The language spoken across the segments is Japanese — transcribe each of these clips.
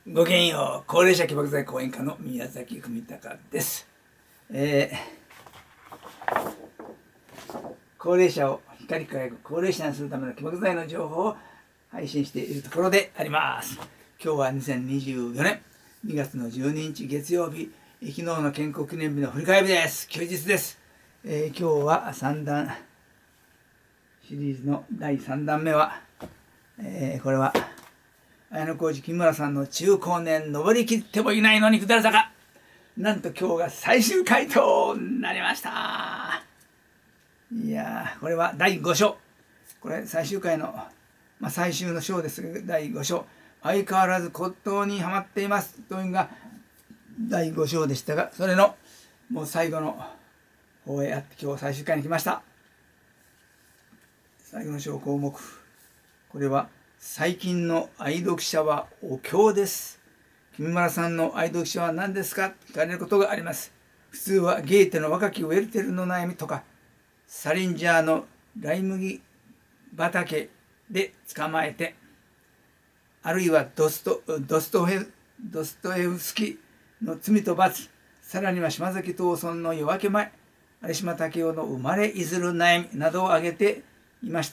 ごきげんよう、高齢者起爆剤講演家の宮崎文隆です。高齢者を光り輝く高齢者にするための起爆剤の情報を配信しているところであります。今日は2024年2月の12日月曜日、昨日の建国記念日の振り返りです。休日です。今日は3弾シリーズの第3弾目は、これは綾小路木村さんの中高年登りきってもいないのに下る坂、なんと今日が最終回となりました。いやー、これは第5章、これ最終回の、最終の章ですが、第5章、相変わらず骨董にはまっていますというのが第5章でしたが、それのもう最後の方へやって今日最終回に来ました。最後の章項目、これは最近の愛読者はお経です。木村さんの愛読者は何ですかと聞かれることがあります。普通はゲーテの若きウェルテルの悩みとか、サリンジャーのライ麦畑で捕まえて、あるいはドストエフスキの罪と罰、さらには島崎藤村の夜明け前、有島武雄の生まれいずる悩みなどを挙げていました。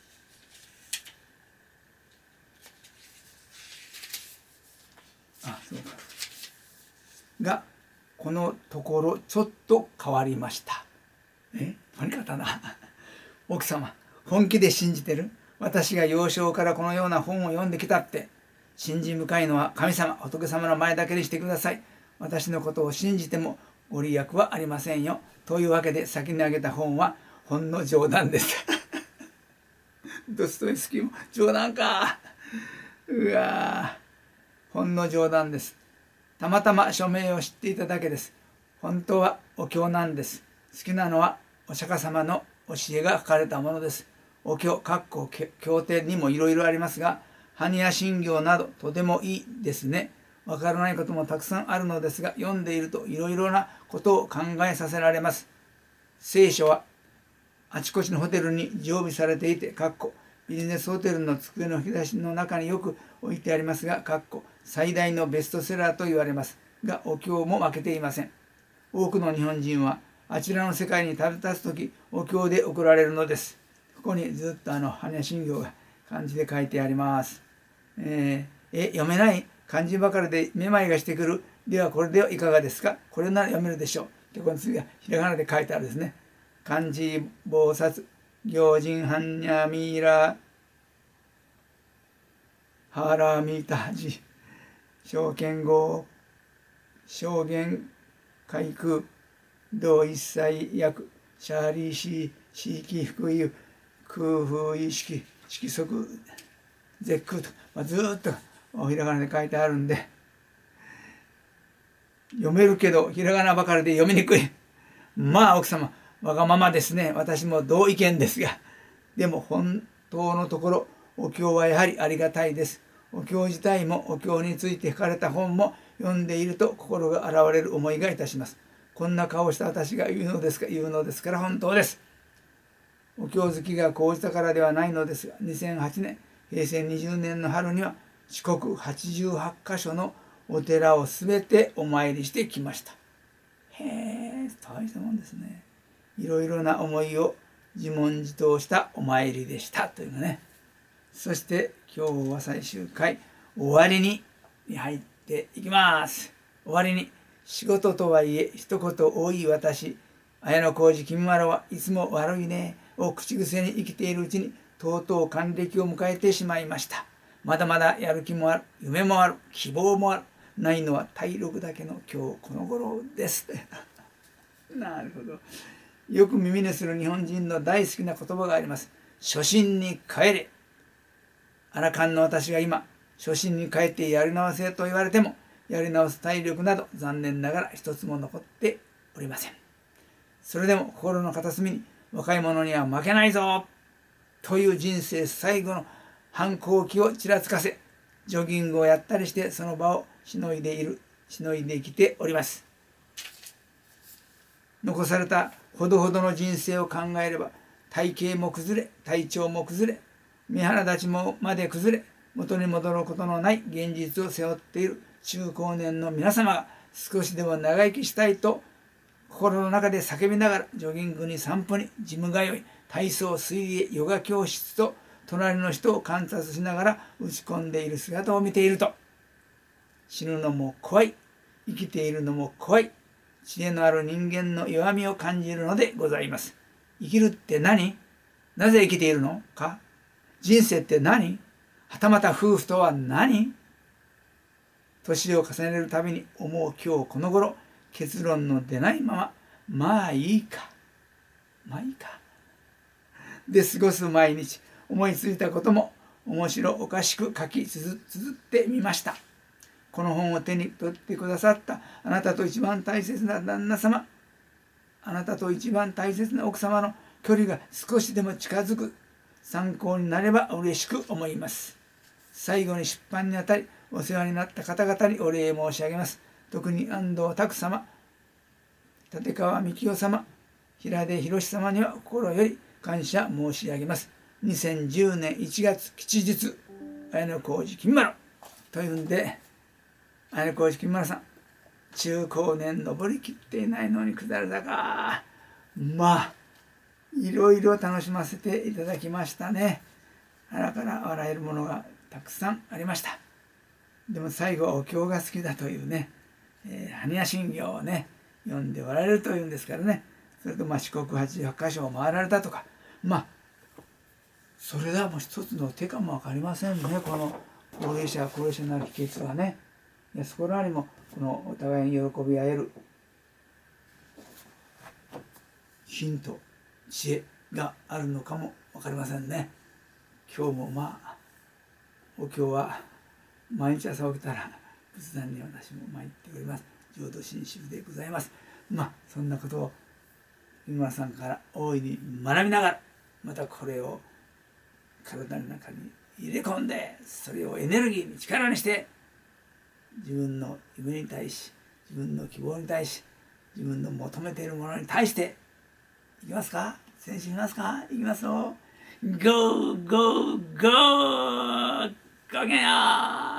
そうか。が、このところちょっと変わりました。何かったな。奥様、本気で信じてる？私が幼少からこのような本を読んできたって。信心深いのは神様、仏様の前だけにしてください。私のことを信じてもご利益はありませんよ。というわけで先にあげた本はほんの冗談です。ドストエフスキーも冗談か。うわー。ほんの冗談です。たまたま署名を知っていただけです。本当はお経なんです。好きなのはお釈迦様の教えが書かれたものです。お経、経典にもいろいろありますが、般若心経などとてもいいですね。わからないこともたくさんあるのですが、読んでいるといろいろなことを考えさせられます。聖書はあちこちのホテルに常備されていて、ビジネスホテルの机の引き出しの中によく置いてありますが、最大のベストセラーと言われますが、お経も負けていません。多くの日本人はあちらの世界に旅立つとき、お経で送られるのです。ここにずっと般若心経が漢字で書いてあります。読めない漢字ばかりでめまいがしてくる。ではこれではいかがですか？これなら読めるでしょう。この次はひらがなで書いてあるですね。漢字菩薩行人般若ミイラハラミタジ証券号証言開空同一切訳シャーリーシー地域福有空風意識色即絶空と、ずっとひらがなで書いてあるんで、読めるけどひらがなばかりで読みにくい。奥様わがままですね。私も同意見ですが、でも本当のところお経はやはりありがたいです。お経自体もお経について書かれた本も読んでいると心が洗われる思いがいたします。こんな顔をした私が言うのですから本当です。お経好きが高じたからではないのですが、2008年平成20年の春には四国88カ所のお寺をすべてお参りしてきました。へえ、大したもんですね。いろいろな思いを自問自答したお参りでしたというのね。そして今日は最終回終わりに入っていきます。終わりに、仕事とはいえ一言多い私、綾小路きみまろはいつも悪いねを口癖に生きているうちにとうとう還暦を迎えてしまいました。まだまだやる気もある、夢もある、希望もある。ないのは体力だけの今日この頃です。なるほど。よく耳にする日本人の大好きな言葉があります。初心に帰れ。アラカンの私が今、初心に帰ってやり直せと言われても、やり直す体力など残念ながら一つも残っておりません。それでも心の片隅に若い者には負けないぞという人生最後の反抗期をちらつかせ、ジョギングをやったりしてその場をしのいで生きております。残されたほどほどの人生を考えれば、体型も崩れ、体調も崩れ、目鼻立ちもまで崩れ、 元に戻ることのない現実を背負っている中高年の皆様が少しでも長生きしたいと心の中で叫びながらジョギングに散歩にジム通い、体操、水泳、ヨガ教室と隣の人を観察しながら打ち込んでいる姿を見ていると、死ぬのも怖い、生きているのも怖い、知恵のある人間の弱みを感じるのでございます。生きるって何？なぜ生きているのか？人生って何？はたまた夫婦とは何？年を重ねるたびに思う今日この頃、結論の出ないまま、まあいいかで過ごす毎日、思いついたことも面白おかしく書き綴ってみました。この本を手に取ってくださったあなたと一番大切な旦那様、あなたと一番大切な奥様の距離が少しでも近づく参考になれば嬉しく思います。最後に出版にあたりお世話になった方々にお礼申し上げます。特に安藤拓様、立川幹夫様、平出博様には心より感謝申し上げます。2010年1月吉日、綾小路金丸というんで、綾小路金丸さん、中高年登りきっていないのに下り坂、まあいろいろ楽しませていただきましたね。あらから笑えるものがたくさんありました。でも最後はお経が好きだというね、般若心経をね読んでおられるというんですからね。それと四国88箇所を回られたとか、それはもう一つの手かも分かりませんね。この高齢者になる秘訣はね。そこらにもこのお互いに喜び合えるヒント、知恵があるのかも分かりませんね。今日もお経は毎日朝起きたら仏壇に私も参っております。浄土真宗でございます。そんなことを今さんから大いに学びながら、またこれを体の中に入れ込んで、それをエネルギーに力にして、自分の夢に対し、自分の希望に対し、自分の求めているものに対して、いきますか？選手いますか？いきますよ。ゴーゴーゴー！ごきげんよう！